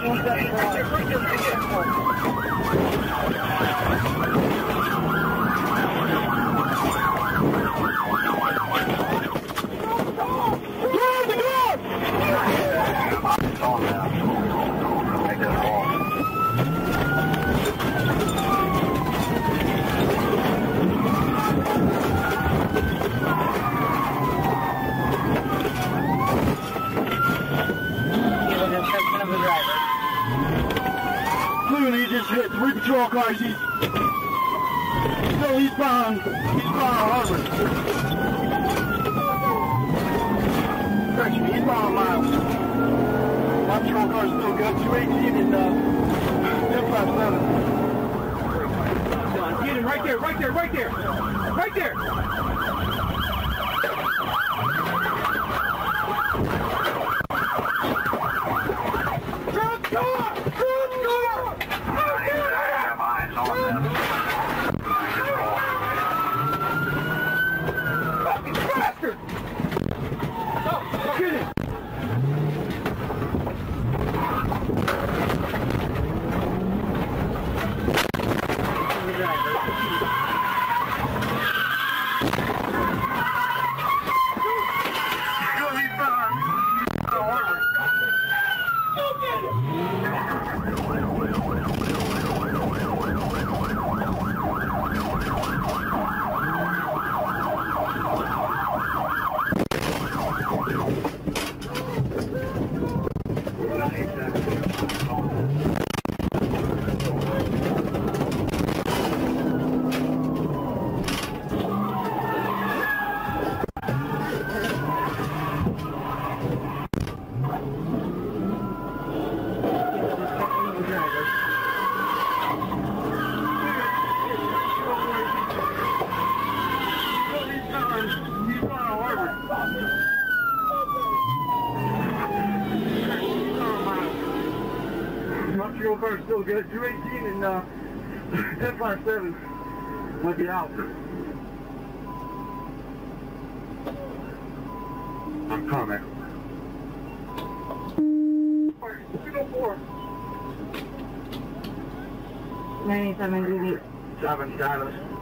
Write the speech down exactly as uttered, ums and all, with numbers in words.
Clearly, he just hit three patrol cars. He's still eastbound, eastbound Harvard. Correction, eastbound Miles. My patrol car's still good. two eighteen and uh, ten fifty-seven. Get him right there, right there, right there, right there. Patrol car's still good. two eighteen and uh, ten fifty-seven might be out. I'm coming. two oh four. ninety-seven, Seven status.